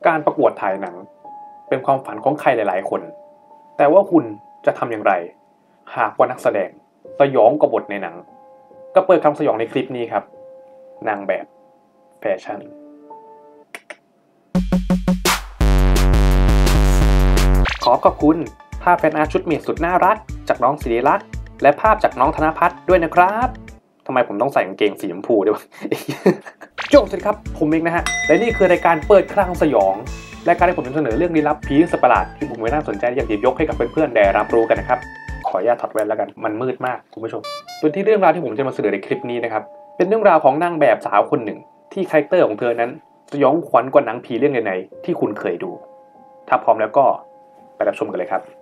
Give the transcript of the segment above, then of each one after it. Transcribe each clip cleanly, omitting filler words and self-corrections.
การประกวดถ่ายหนังเป็นความฝันของใครหลายๆคนแต่ว่าคุณจะทำอย่างไรหากว่านักแสดงสยองกับบทในหนังก็เปิดคำสยองในคลิปนี้ครับนางแบบแฟชั่นขอบคุณภาพแฟนอาร์ตชุดเมียสุดน่ารักจากน้องศิริลักษณ์และภาพจากน้องธนภัทรด้วยนะครับทำไมผมต้องใส่กางเกงสีชมพูด้วยวะ โจ้สวัสดีครับผมเองนะฮะและนี่คือรายการเปิดคลังสยองรายการที่ผมนำเสนอเรื่องลี้ลับผีสัตว์ประหลาดที่ผมไม่น่าสนใจอยากหยิบยกให้กับเพื่อนๆได้รับรู้กันนะครับขออนุญาตถอดแว่นแล้วกันมันมืดมากคุณผู้ชมโดยที่เรื่องราวที่ผมจะมาเสนอในคลิปนี้นะครับเป็นเรื่องราวของนางแบบสาวคนหนึ่งที่คาแรคเตอร์ของเธอนั้นสยองขวัญกว่าหนังผีเรื่องไหนๆที่คุณเคยดูถ้าพร้อมแล้วก็ไปรับชมกันเลยครับ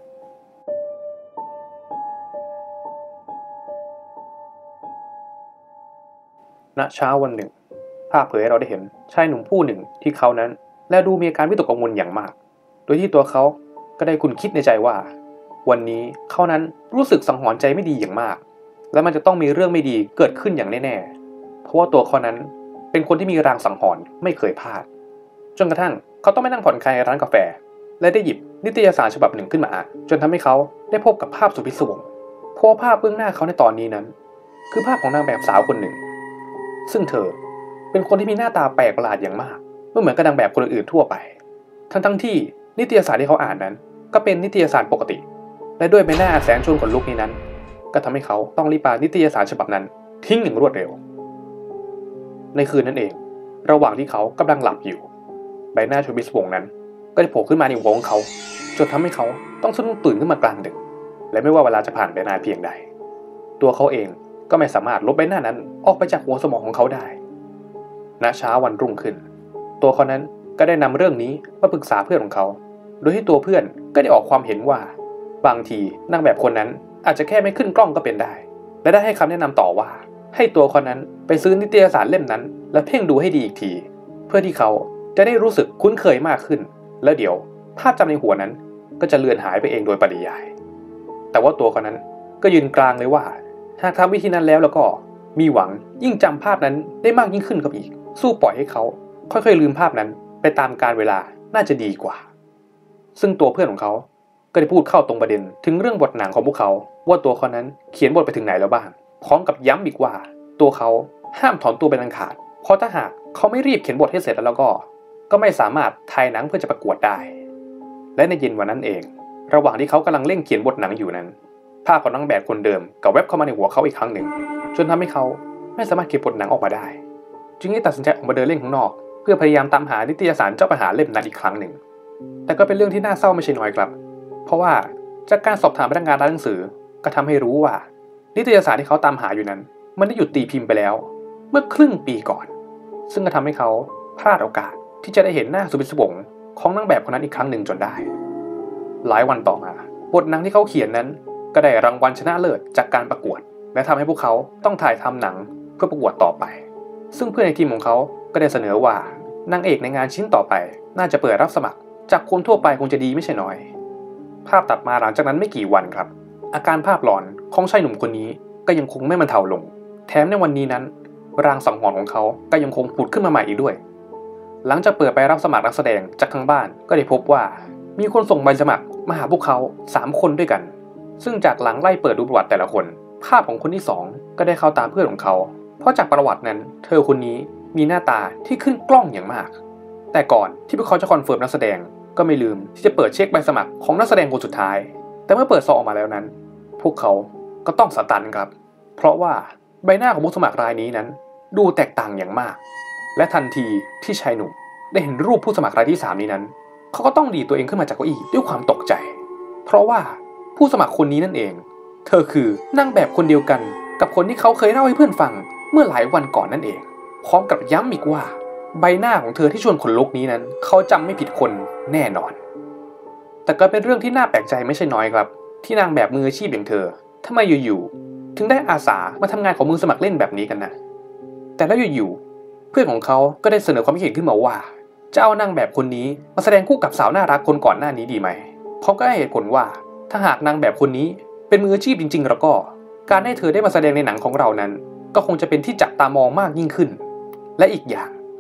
ณเช้าวันหนึ่งภาพเผยให้เราได้เห็นชายหนุ่มผู้หนึ่งที่เขานั้นและดูมีอาการวิตกกังวลอย่างมากโดยที่ตัวเขาก็ได้คุ้นคิดในใจว่าวันนี้เขานั้นรู้สึกสังหรณ์ใจไม่ดีอย่างมากและมันจะต้องมีเรื่องไม่ดีเกิดขึ้นอย่างแน่ๆเพราะว่าตัวเขานั้นเป็นคนที่มีรางสังหรณ์ไม่เคยพลาดจนกระทั่งเขาต้องไปนั่งผ่อนคลายในร้านกาแฟและได้หยิบนิตยสารฉบับหนึ่งขึ้นมาอ่านจนทำให้เขาได้พบกับภาพสุดพิศวงเพราะภาพเบื้องหน้าเขาในตอนนี้นั้นคือภาพของนางแบบสาวคนหนึ่งซึ่งเธอเป็นคนที่มีหน้าตาแปลกประหลาดอย่างมากไม่เหมือนกับนางแบบคนอื่นทั่วไปทั้งที่นิตยสารที่เขาอ่านนั้นก็เป็นนิตยสารปกติและด้วยใบหน้าแสนชวนขนลุกนี้นั้นก็ทำให้เขาต้องรีบอ่านนิตยสารฉบับนั้นทิ้งอย่างรวดเร็วในคืนนั้นเองระหว่างที่เขากำลังหลับอยู่ใบหน้าชวนพิศวงนั้นก็ได้โผล่ขึ้นมาในหัวของเขาจนทำให้เขาต้องสะดุ้งตื่นขึ้นมากลางดึกและไม่ว่าเวลาจะผ่านไปนานเพียงใดตัวเขาเองก็ไม่สามารถลบใบหน้านั้นออกไปจากหัวสมองของเขาได้ณเช้าวันรุ่งขึ้นตัวเขานั้นก็ได้นำเรื่องนี้มาปรึกษาเพื่อนของเขาโดยที่ตัวเพื่อนก็ได้ออกความเห็นว่าบางทีนางแบบคนนั้นอาจจะแค่ไม่ขึ้นกล้องก็เป็นได้และได้ให้คำแนะนำต่อว่าให้ตัวคนนั้นไปซื้อนิตยสารเล่มนั้นและเพ่งดูให้ดีอีกทีเพื่อที่เขาจะได้รู้สึกคุ้นเคยมากขึ้นแล้วเดี๋ยวภาพจำในหัวนั้นก็จะเลือนหายไปเองโดยปริยายแต่ว่าตัวคนนั้นก็ยืนกลางเลยว่าหากทำวิธีนั้นแล้วก็มีหวังยิ่งจำภาพนั้นได้มากยิ่งขึ้นกับอีกสู้ปล่อยให้เขาค่อยๆลืมภาพนั้นไปตามกาลเวลาน่าจะดีกว่าซึ่งตัวเพื่อนของเขาก็ได้พูดเข้าตรงประเด็นถึงเรื่องบทหนังของพวกเขาว่าตัวเขานั้นเขียนบทไปถึงไหนแล้วบ้างพร้อมกับย้ำอีกว่าตัวเขาห้ามถอนตัวเป็นอันขาดเพราะถ้าหากเขาไม่รีบเขียนบทให้เสร็จแล้วก็ไม่สามารถถ่ายหนังเพื่อจะประกวดได้และในเย็นวันนั้นเองระหว่างที่เขากำลังเร่งเขียนบทหนังอยู่นั้นภาพของนางแบบคนเดิมก็แวบเข้ามาในหัวเขาอีกครั้งหนึ่งจนทำให้เขาไม่สามารถเขียนบทหนังออกมาได้จึงได้ตัดสินใจออกมาเดินเล่นข้างนอกเพื่อพยายามตามหานิตยสารเจ้าปัญหาเล่มนั้นอีกครั้งหนึ่งแต่ก็เป็นเรื่องที่น่าเศร้าไม่ใช่น้อยครับเพราะว่าจากการสอบถามพนักงานร้านหนังสือก็ทำให้รู้ว่านิตยสารที่เขาตามหาอยู่นั้นมันได้หยุดตีพิมพ์ไปแล้วเมื่อครึ่งปีก่อนซึ่งก็ทำให้เขาพลาดโอกาสที่จะได้เห็นหน้าสุดพิศวงของนางแบบคนนั้นอีกครั้งหนึ่งจนได้หลายวันต่อมาบทหนังที่เขาเขียนนั้นก็ได้รางวัลชนะเลิศจากการประกวดและทำให้พวกเขาต้องถ่ายทำหนังเพื่อประกวดต่อไปซึ่งเพื่อนในทีมของเขาก็ได้เสนอว่านางเอกในงานชิ้นต่อไปน่าจะเปิดรับสมัครจากคนทั่วไปคงจะดีไม่ใช่น้อยภาพตัดมาหลังจากนั้นไม่กี่วันครับอาการภาพหลอนของชายหนุ่มคนนี้ก็ยังคงไม่บรรเทาลงแถมในวันนี้นั้นรางสังหรณ์ของเขาก็ยังคงผุดขึ้นมาใหม่อีกด้วยหลังจากเปิดไปรับสมัครนักแสดงจากทางบ้านก็ได้พบว่ามีคนส่งใบสมัครมาหาพวกเขา3คนด้วยกันซึ่งจากหลังไล่เปิดดูประวัติแต่ละคนภาพของคนที่2ก็ได้เข้าตาเพื่อนของเขาเพราะจากประวัตินั้นเธอคนนี้มีหน้าตาที่ขึ้นกล้องอย่างมากแต่ก่อนที่พวกเขาจะคอนเฟิร์มนักแสดงก็ไม่ลืมที่จะเปิดเช็คใบสมัครของนักแสดงคนสุดท้ายแต่เมื่อเปิดซองออกมาแล้วนั้นพวกเขาก็ต้องสตันครับเพราะว่าใบหน้าของผู้สมัครรายนี้นั้นดูแตกต่างอย่างมากและทันทีที่ชายหนุ่มได้เห็นรูปผู้สมัครรายที่3นี้นั้นเขาก็ต้องดีดตัวเองขึ้นมาจากเก้าอี้ด้วยความตกใจเพราะว่าผู้สมัครคนนี้นั่นเองเธอคือนางแบบคนเดียวกันกับคนที่เขาเคยเล่าให้เพื่อนฟังเมื่อหลายวันก่อนนั่นเองพร้อมกับย้ำอีกว่าใบหน้าของเธอที่ชวนขนลุกนี้นั้นเขาจำไม่ผิดคนแน่นอนแต่ก็เป็นเรื่องที่น่าแปลกใจไม่ใช่น้อยครับที่นางแบบมืออาชีพอย่างเธอทำไมอยู่ๆถึงได้อาสามาทำงานของมือสมัครเล่นแบบนี้กันนะแต่แล้วอยู่ๆเพื่อนของเขาก็ได้เสนอความคิดเห็นขึ้นมาว่าจะเอานางแบบคนนี้มาแสดงคู่กับสาวน่ารักคนก่อนหน้านี้ดีไหมเขาก็ให้เหตุผลว่าถ้าหากนางแบบคนนี้เป็นมืออาชีพจริงๆแล้วก็การให้เธอได้มาแสดงในหนังของเรานั้นก็คงจะเป็นที่จับตามองมากยิ่งขึ้นและอีกอย่าง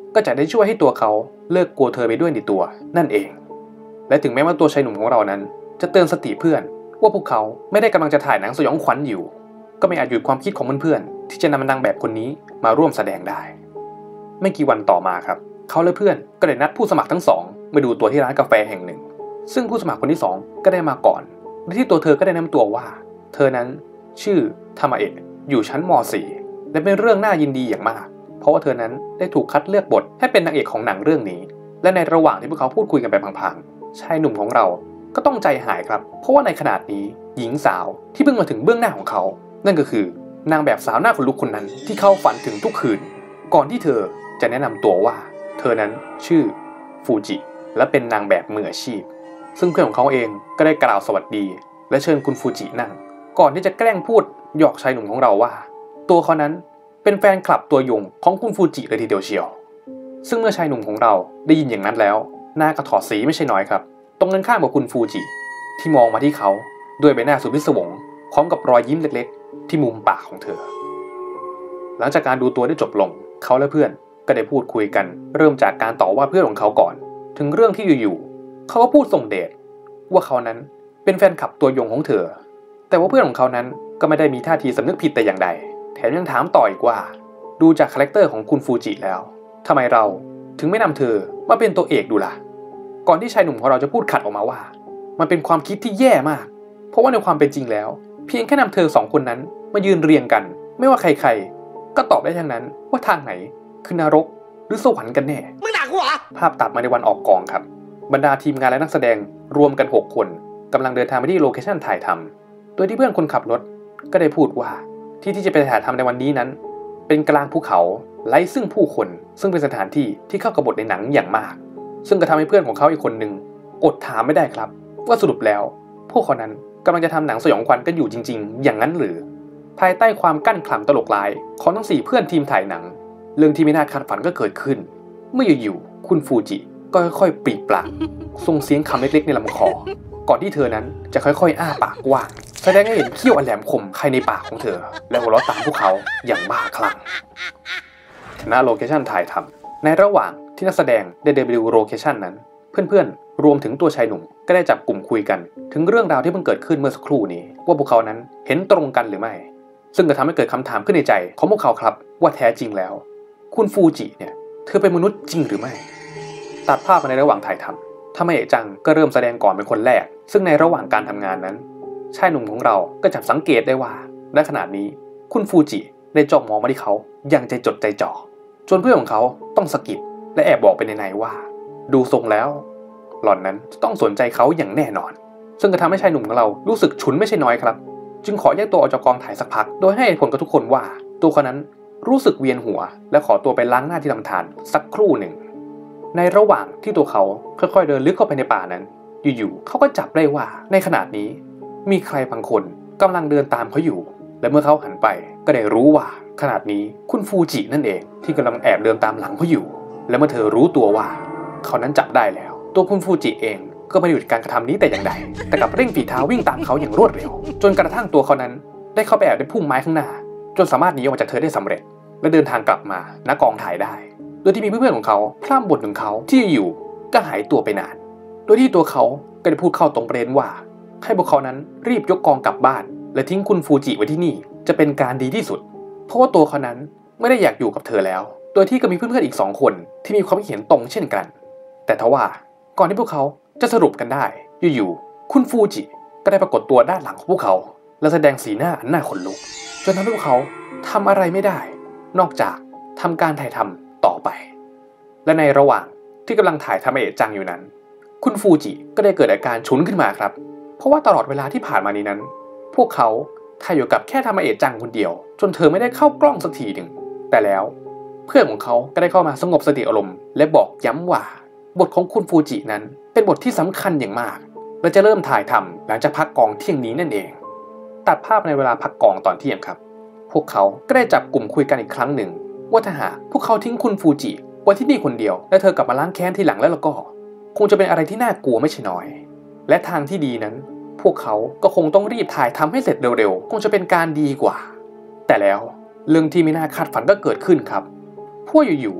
ก็จะได้ช่วยให้ตัวเขาเลิกกลัวเธอไปด้วยในตัวนั่นเองและถึงแม้ว่าตัวชายหนุ่มของเรานั้นจะเตือนสติเพื่อนว่าพวกเขาไม่ได้กำลังจะถ่ายหนังสยองขวัญอยู่ก็ไม่อาจหยุดความคิดของเพื่อนๆที่จะนำนางแบบคนนี้มาร่วมแสดงได้ไม่กี่วันต่อมาครับเขาและเพื่อนก็ได้นัดผู้สมัครทั้งสองมาดูตัวที่ร้านกาแฟแห่งหนึ่งซึ่งผู้สมัครคนที่สองก็ได้มาก่อนและที่ตัวเธอก็ได้แนะนำตัวว่าเธอนั้นชื่อทามาเอะอยู่ชั้นม .4 และเป็นเรื่องน่ายินดีอย่างมากเพราะว่าเธอนั้นได้ถูกคัดเลือกบทให้เป็นนางเอกของหนังเรื่องนี้และในระหว่างที่พวกเขาพูดคุยกันแบบพังๆชายหนุ่มของเราก็ต้องใจหายครับเพราะว่าในขณะนี้หญิงสาวที่เพิ่งมาถึงเบื้องหน้าของเขานั่นก็คือนางแบบสาวหน้าขนลุกคนนั้นที่เขาฝันถึงทุกคืนก่อนที่เธอจะแนะนำตัวว่าเธอนั้นชื่อฟูจิและเป็นนางแบบมืออาชีพซึ่งเพื่อนของเขาเองก็ได้กล่าวสวัสดีและเชิญคุณฟูจินั่งก่อนที่จะแกล้งพูดหยอกชายหนุ่มของเราว่าตัวเขานั้นเป็นแฟนคลับตัวยงของคุณฟูจิเลยทีเดียวเชียวซึ่งเมื่อชายหนุ่มของเราได้ยินอย่างนั้นแล้วหน้าก็ถอดสีไม่ใช่น้อยครับตรงกันข้ามกับคุณฟูจิที่มองมาที่เขาด้วยใบหน้าสุดพิศวงพร้อมกับรอยยิ้มเล็กๆที่มุมปากของเธอหลังจากการดูตัวได้จบลงเขาและเพื่อนก็ได้พูดคุยกันเริ่มจากการต่อว่าเพื่อนของเขาก่อนถึงเรื่องที่อยู่ๆเขาก็พูดส่งเดชว่าเขานั้นเป็นแฟนคลับตัวยงของเธอแต่ว่าเพื่อนของเขานั้นก็ไม่ได้มีท่าทีสำนึกผิดแต่อย่างใดแถมยังถามต่ออีกว่าดูจากคาแรคเตอร์ของคุณฟูจิแล้วทำไมเราถึงไม่นำเธอมาเป็นตัวเอกดูล่ะก่อนที่ชายหนุ่มของเราจะพูดขัดออกมาว่ามันเป็นความคิดที่แย่มากเพราะว่าในความเป็นจริงแล้วเพียงแค่นำเธอสองคนนั้นมายืนเรียงกันไม่ว่าใครๆก็ตอบได้ทั้งนั้นว่าทางไหนคือนรกหรือสวรรค์กันแน่มึงด่ากูเหรอภาพตัดมาในวันออกกองครับบรรดาทีมงานและนักแสดงรวมกัน6คนกำลังเดินทางไปที่โลเคชั่นถ่ายทำโดยที่เพื่อนคนขับรถก็ได้พูดว่าที่จะไปถ่ายทำในวันนี้นั้นเป็นกลางภูเขาไร้ซึ่งผู้คนซึ่งเป็นสถานที่ที่เข้ากับบทในหนังอย่างมากซึ่งก็ทำให้เพื่อนของเขาอีกคนหนึ่งอดถามไม่ได้ครับว่าสรุปแล้วพวกเขานั้นกำลังจะทำหนังสยองขวัญกันอยู่จริงๆอย่างนั้นหรือภายใต้ความกั้นขำตลกร้ายของทั้ง4เพื่อนทีมถ่ายหนังเรื่องที่ไม่น่าคาดฝันก็เกิดขึ้นเมื่ออยู่ๆคุณฟูจิก็ค่อยๆปรีปากส่งเสียงคำเล็กๆในลำคอก่อนที่เธอนั้นจะค่อยๆอ้าปากกว้างแสดงให้เห็นเขี้ยวอันแหลมคมภายในปากของเธอและหัวเราะตามพวกเขาอย่างบ้าคลั่งณโลเคชั่นถ่ายทำในระหว่างที่นักแสดงได้เดินไปดูโลเคชั่นนั้นเพื่อนๆรวมถึงตัวชายหนุ่มก็ได้จับกลุ่มคุยกันถึงเรื่องราวที่เพิ่งเกิดขึ้นเมื่อสักครู่นี้ว่าพวกเขานั้นเห็นตรงกันหรือไม่ซึ่งก็ทำให้เกิดคำถามขึ้นในใจของพวกเขาครับว่าแท้จริงแล้วคุณฟูจิเนี่ยเธอเป็นมนุษย์จริงหรือไม่ตัดภาพมาในระหว่างถ่ายทำทามาเอะจังก็เริ่มแสดงก่อนเป็นคนแรกซึ่งในระหว่างการทำงานนั้นชายหนุ่มของเราก็จับสังเกตได้ว่าณขณะนี้คุณฟูจิได้จ้องมองมาที่เขาอย่างใจจดใจจ่อจนเพื่อนของเขาต้องสะกิดและแอบบอกไปในว่าดูทรงแล้วหล่อนนั้นจะต้องสนใจเขาอย่างแน่นอนซึ่งก็ทำให้ชายหนุ่มของเรารู้สึกฉุนไม่ใช่น้อยครับจึงขอแยกตัวออกจากกองถ่ายสักพักโดยให้เหตุผลกับทุกคนว่าตัวเขานั้นรู้สึกเวียนหัวและขอตัวไปล้างหน้าที่ลำธารสักครู่หนึ่งในระหว่างที่ตัวเขาค่อยๆเดินลึกเข้าไปในป่านั้นอยู่ๆเขาก็จับได้ว่าในขณะนี้มีใครบางคนกำลังเดินตามเขาอยู่และเมื่อเขาหันไปก็ได้รู้ว่าขณะนี้คุณฟูจินั่นเองที่กำลังแอบเดินตามหลังเขาอยู่และเมื่อเธอรู้ตัวว่าเขานั้นจับได้แล้วตัวคุณฟูจิเองก็ไม่หยุดการกระทำนี้แต่อย่างใดแต่กลับเร่งฝีเท้าวิ่งตามเขาอย่างรวดเร็วจนกระทั่งตัวเขานั้นได้เข้าไปแอบในพุ่มไม้ข้างหน้าจนสามารถหนีออกมาจากเธอได้สำเร็จและเดินทางกลับมาณกองถ่ายได้โดยที่มีเพื่อนๆของเขาพร่ำบ่นถึงเขาที่อยู่ก็หายตัวไปนานโดยที่ตัวเขาก็ได้พูดเข้าตรงประเด็นว่าให้พวกเขานั้นรีบยกกองกลับบ้านและทิ้งคุณฟูจิไว้ที่นี่จะเป็นการดีที่สุดเพราะว่าตัวเขานั้นไม่ได้อยากอยู่กับเธอแล้วโดยที่ก็มีเพื่อนๆอีก2คนที่มีความเห็นตรงเช่นกันแต่ทว่าก่อนที่พวกเขาจะสรุปกันได้อยู่ๆคุณฟูจิก็ได้ปรากฏตัวด้านหลังของพวกเขาและแสดงสีหน้าอันน่าขนลุกจนทำให้พวกเขาทำอะไรไม่ได้นอกจากทำการถ่ายทำต่อไปและในระหว่างที่กำลังถ่ายทามาเอะจังอยู่นั้นคุณฟูจิก็ได้เกิดอาการฉุนขึ้นมาครับเพราะว่าตลอดเวลาที่ผ่านมานี้นั้นพวกเขาถ่ายอยู่กับแค่ทามาเอะจังคนเดียวจนเธอไม่ได้เข้ากล้องสักทีหนึ่งแต่แล้วเพื่อนของเขาก็ได้เข้ามาสงบสติอารมณ์และบอกย้ำว่าบทของคุณฟูจินั้นเป็นบทที่สำคัญอย่างมากและจะเริ่มถ่ายทำหลังจากพักกองเที่ยงนี้นั่นเองตัดภาพในเวลาพักกองตอนเที่ยงครับพวกเขาก็ได้จับกลุ่มคุยกันอีกครั้งหนึ่งว่าถ้าหากพวกเขาทิ้งคุณฟูจิไว้ที่นี่คนเดียวและเธอกลับมาล้างแค้นทีหลังแล้วก็คงจะเป็นอะไรที่น่ากลัวไม่ใช่น้อยและทางที่ดีนั้นพวกเขาก็คงต้องรีบถ่ายทำให้เสร็จเร็วๆคงจะเป็นการดีกว่าแต่แล้วเรื่องที่ไม่น่าคาดฝันก็เกิดขึ้นครับพวกอยู่ๆเ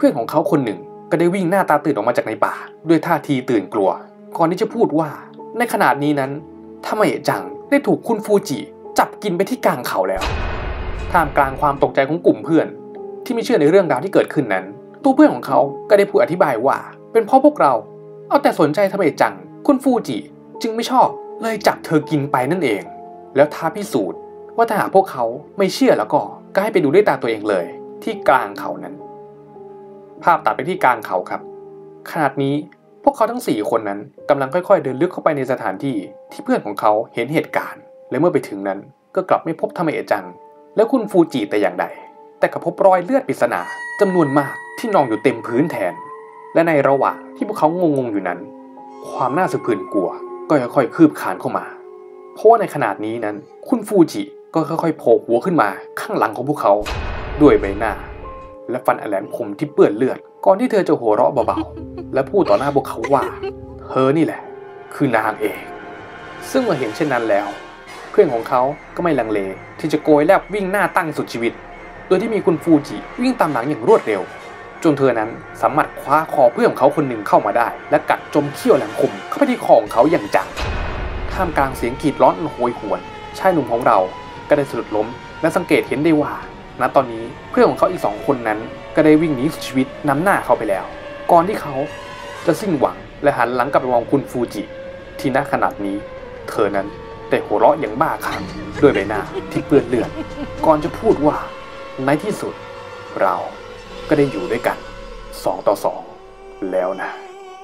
พื่อนของเขาคนหนึ่งก็ได้วิ่งหน้าตาตื่นออกมาจากในป่าด้วยท่าทีตื่นกลัวก่อนที่จะพูดว่าในขณะนี้นั้นทามาเอะจังได้ถูกคุณฟูจิจับกินไปที่กลางเขาแล้วท่ามกลางความตกใจของกลุ่มเพื่อนที่ไม่เชื่อในเรื่องราวที่เกิดขึ้นนั้นตัวเพื่อนของเขาก็ได้พูดอธิบายว่าเป็นเพราะพวกเราเอาแต่สนใจทามาเอะจังคุณฟูจิจึงไม่ชอบเลยจับเธอกินไปนั่นเองแล้วท้าพิสูจน์ว่าถ้าหากพวกเขาไม่เชื่อแล้วก็ให้ไปดูด้วยตาตัวเองเลยที่กลางเขานั้นภาพตัดไปที่กลางเขาครับขณะนี้พวกเขาทั้ง4คนนั้นกำลังค่อยๆเดินลึกเข้าไปในสถานที่ที่เพื่อนของเขาเห็นเหตุการณ์และเมื่อไปถึงนั้นก็กลับไม่พบทามาเอะจังและคุณฟูจิแต่อย่างใดแต่กลับพบรอยเลือดปริศนาจำนวนมากที่นองอยู่เต็มพื้นแทนและในระหว่างที่พวกเขางงๆอยู่นั้นความน่าสะพรึงกลัวก็ค่อยๆคืบคลานเข้ามาเพราะว่าในขณะนี้นั้นคุณฟูจิก็ค่อยๆโผล่หัวขึ้นมาข้างหลังของพวกเขาด้วยใบหน้าและฟันอันแหลมคมที่เปื้อนเลือดก่อนที่เธอจะหัวเราะเบาๆและพูดต่อหน้าพวกเขาว่าเธอนี่แหละคือนางเองซึ่งเมื่อเห็นเช่นนั้นแล้วเพื่อนของเขาก็ไม่ลังเลที่จะโกยแลบวิ่งหน้าตั้งสุดชีวิตโดยที่มีคุณฟูจิวิ่งตามหลังอย่างรวดเร็วจนเธอนั้นสามารถคว้าคอเพื่อนของเขาคนหนึ่งเข้ามาได้และกัดจมเขี้ยวแหลมคมเข้าไปที่คอของเขาอย่างจังท่ามกลางเสียงกรีดร้องโหยหวนชายหนุ่มของเราก็ได้สะดุดล้มและสังเกตเห็นได้ว่าณตอนนี้เพื่อนของเขาอีก2คนนั้นก็ได้วิ่งหนีสุดชีวิตนำหน้าเขาไปแล้วก่อนที่เขาจะสิ้นหวังและหันหลังกลับไปมองคุณฟูจิที่ณขณะนี้เธอนั้นได้หัวเราะอย่างบ้าคลั่งด้วยใบหน้าที่เปื้อนเลือดก่อนจะพูดว่าในที่สุดเราก็ได้อยู่ด้วยกัน2 ต่อ 2แล้วนะ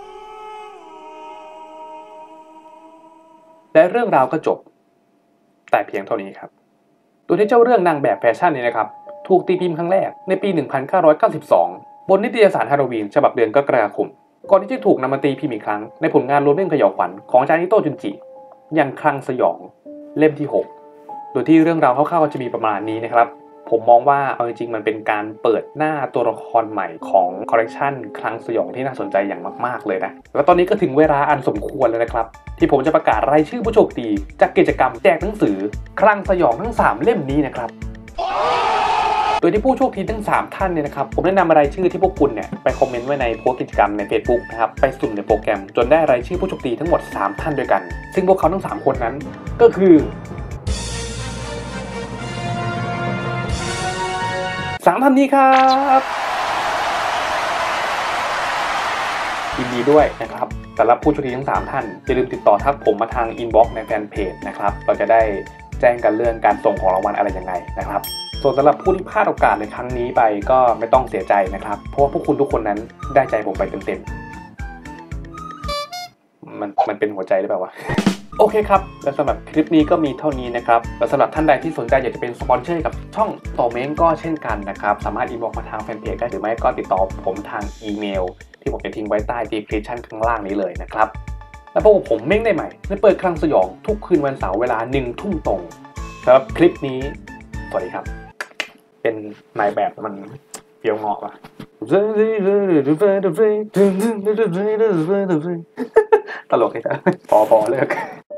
และเรื่องราวก็จบแต่เพียงเท่านี้ครับโดยที่เจ้าเรื่องนางแบบแฟชั่นนี้นะครับถูกตีพิมพ์ครั้งแรกในปี 1992 บนนิตยสารฮาโลวีนฉบับเดือนกรกฎาคมก่อนที่จะถูกนำมาตีพิมพ์อีกครั้งในผลงานรวมเรื่องเขย่าวขวัญของอาจารย์ฮิโตะจุนจิอย่างคลังสยองเล่มที่6โดยที่เรื่องราวคร่าวๆก็จะมีประมาณนี้นะครับผมมองว่าเอาจริงๆมันเป็นการเปิดหน้าตัวละครใหม่ของคอลเลกชันคลังสยองที่น่าสนใจอย่างมากๆเลยนะแล้วตอนนี้ก็ถึงเวลาอันสมควรแล้วนะครับที่ผมจะประกาศรายชื่อผู้โชคดีจากกิจกรรมแจกหนังสือคลังสยองทั้ง3เล่มนี้นะครับโดยที่ผู้โชคดีทั้ง3ท่านเนี่ยนะครับผมได้นำรายชื่อที่พวกคุณเนี่ยไปคอมเมนต์ไว้ในโพสต์กิจกรรมใน Facebook นะครับไปสุ่มในโปรแกรมจนได้รายชื่อผู้โชคดีทั้งหมด3ท่านด้วยกันซึ่งพวกเขาทั้ง3คนนั้นก็คือ3ท่านนี้ครับยินดีด้วยนะครับสำหรับผู้โชคดีทั้ง3ท่านอย่าลืมติดต่อทักผมมาทางอินบ็อกซ์ในแฟนเพจนะครับเราจะได้แจ้งกันเรื่องการส่งของรางวัลอะไรยังไงนะครับส่วนสำหรับผู้ที่พลาดโอกาสในครั้งนี้ไปก็ไม่ต้องเสียใจนะครับเพราะว่าพวกคุณทุกคนนั้นได้ใจผมไปเต็มๆมันเป็นหัวใจหรือเปล่าวะโอเคครับและสำหรับคลิปนี้ก็มีเท่านี้นะครับและสำหรับท่านใดที่สนใจอยากจะเป็นสปอนเซอร์กับช่องต่อเม้งก็เช่นกันนะครับสามารถอินบ็อกซ์มาทางแฟนเพจได้หรือไม่ก็ติดต่อผมทางอีเมลที่ผมจะทิ้งไว้ใต้ description ข้างล่างนี้เลยนะครับแล้วพบกับผมเม้งได้ใหม่ในเปิดคลังสยองทุกคืนวันเสาร์เวลา 1 ทุ่มตรงสำหรับคลิปนี้สวัสดีครับเป็นนายแบบมันเฟี้ยวเงาะว่ะตลกเลยจ้ะพอเลิก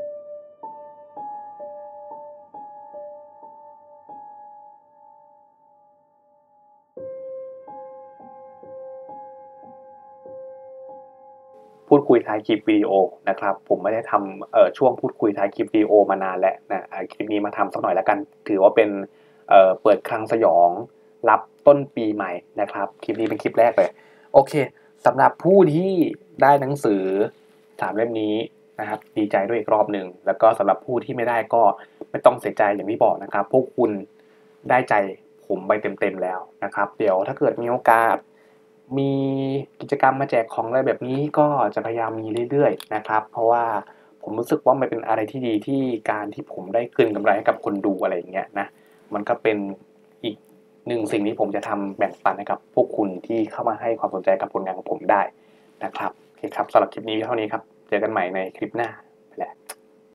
พูดคุยท้ายคลิปวิดีโอนะครับผมไม่ได้ทำช่วงพูดคุยท้ายคลิปวิดีโอมานานแล้วนะคลิปนี้มาทำสักหน่อยแล้วกันถือว่าเป็นเปิดคลังสยองรับต้นปีใหม่นะครับคลิปนี้เป็นคลิปแรกเลยโอเคสำหรับผู้ที่ได้หนังสือ3เล่มนี้นะครับดีใจด้วยอีกรอบหนึ่งแล้วก็สำหรับผู้ที่ไม่ได้ก็ไม่ต้องเสียใจอย่างที่บอกนะครับพวกคุณได้ใจผมไปเต็มๆแล้วนะครับเดี๋ยวถ้าเกิดมีโอกาสมีกิจกรรมมาแจกของอะไรแบบนี้ก็จะพยายามมีเรื่อยๆนะครับเพราะว่าผมรู้สึกว่ามันเป็นอะไรที่ดีที่การที่ผมได้คืนกำไรให้กับคนดูอะไรอย่างเงี้ยนะมันก็เป็นอีกหนึ่งสิ่งที่ผมจะทำแบ่งปันให้กับพวกคุณที่เข้ามาให้ความสนใจกับผลงานของผมได้นะครับโอเคครับสำหรับคลิปนี้เท่านี้ครับเจอกันใหม่ในคลิปหน้า